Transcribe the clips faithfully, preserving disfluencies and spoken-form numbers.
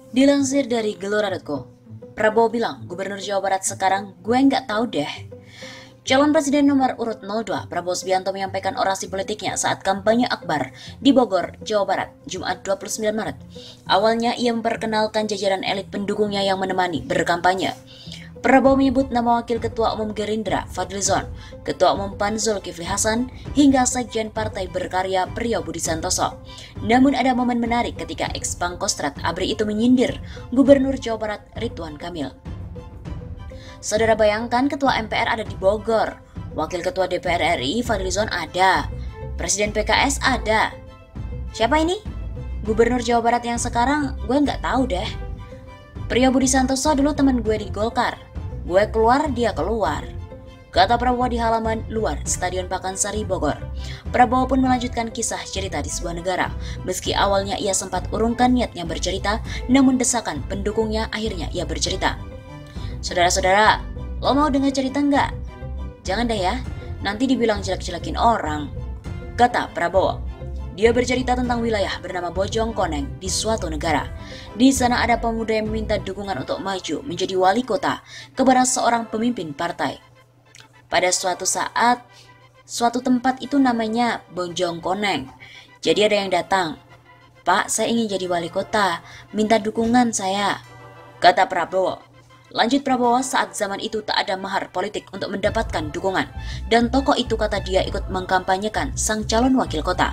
Dilansir dari gelora titik co, Prabowo bilang Gubernur Jawa Barat sekarang gue nggak tahu deh. Calon Presiden nomor urut nol dua Prabowo Subianto menyampaikan orasi politiknya saat kampanye akbar di Bogor, Jawa Barat, Jumat dua puluh sembilan Maret. Awalnya ia memperkenalkan jajaran elit pendukungnya yang menemani berkampanye. Prabowo menyebut nama Wakil Ketua Umum Gerindra Fadlizon, Ketua Umum P A N Zulkifli Hasan, hingga Sekjen Partai Berkarya Priyo Budi Santoso. Namun ada momen menarik ketika ex-Pangkostrat A B R I itu menyindir Gubernur Jawa Barat Ridwan Kamil. Saudara bayangkan Ketua M P R ada di Bogor, Wakil Ketua D P R R I Fadlizon ada, Presiden P K S ada. Siapa ini? Gubernur Jawa Barat yang sekarang gue nggak tahu deh. Priyo Budi Santoso dulu teman gue di Golkar. Gue keluar, dia keluar, kata Prabowo di halaman luar Stadion Pakansari Bogor. Prabowo pun melanjutkan kisah cerita di sebuah negara. Meski awalnya ia sempat urungkan niatnya bercerita, namun desakan pendukungnya akhirnya ia bercerita. Saudara-saudara, lo mau dengar cerita nggak? Jangan deh ya, nanti dibilang jelek-jelekin orang, kata Prabowo. Dia bercerita tentang wilayah bernama Bojongkoneng di suatu negara. Di sana ada pemuda yang meminta dukungan untuk maju menjadi wali kota kepada seorang pemimpin partai. Pada suatu saat, suatu tempat itu namanya Bojongkoneng. Jadi ada yang datang, "Pak, saya ingin jadi wali kota, minta dukungan saya," kata Prabowo. Lanjut Prabowo, saat zaman itu tak ada mahar politik untuk mendapatkan dukungan, dan tokoh itu kata dia ikut mengkampanyekan sang calon wakil kota.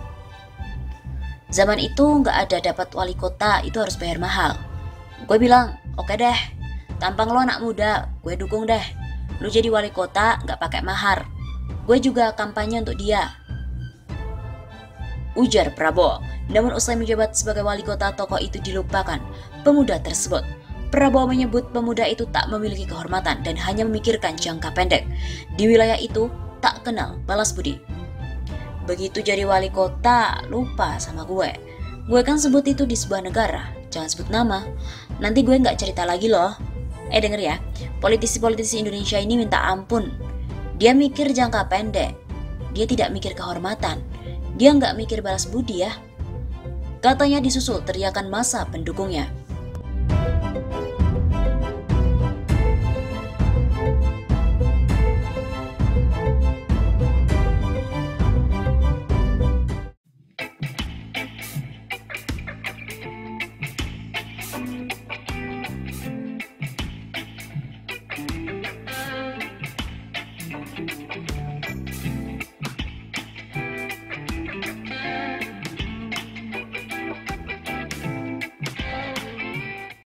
Zaman itu nggak ada dapat wali kota itu harus bayar mahal. Gue bilang, oke deh, tampang lo anak muda, gue dukung deh. Lu jadi wali kota nggak pakai mahar. Gue juga kampanye untuk dia, ujar Prabowo. Namun usai menjabat sebagai wali kota, tokoh itu dilupakan pemuda tersebut. Prabowo menyebut pemuda itu tak memiliki kehormatan dan hanya memikirkan jangka pendek. Di wilayah itu tak kenal balas budi. Begitu jadi wali kota, lupa sama gue. Gue kan sebut itu di sebuah negara, jangan sebut nama. Nanti gue nggak cerita lagi loh. Eh denger ya, politisi-politisi Indonesia ini minta ampun. Dia mikir jangka pendek. Dia tidak mikir kehormatan. Dia nggak mikir balas budi ya. Katanya disusul teriakan massa pendukungnya.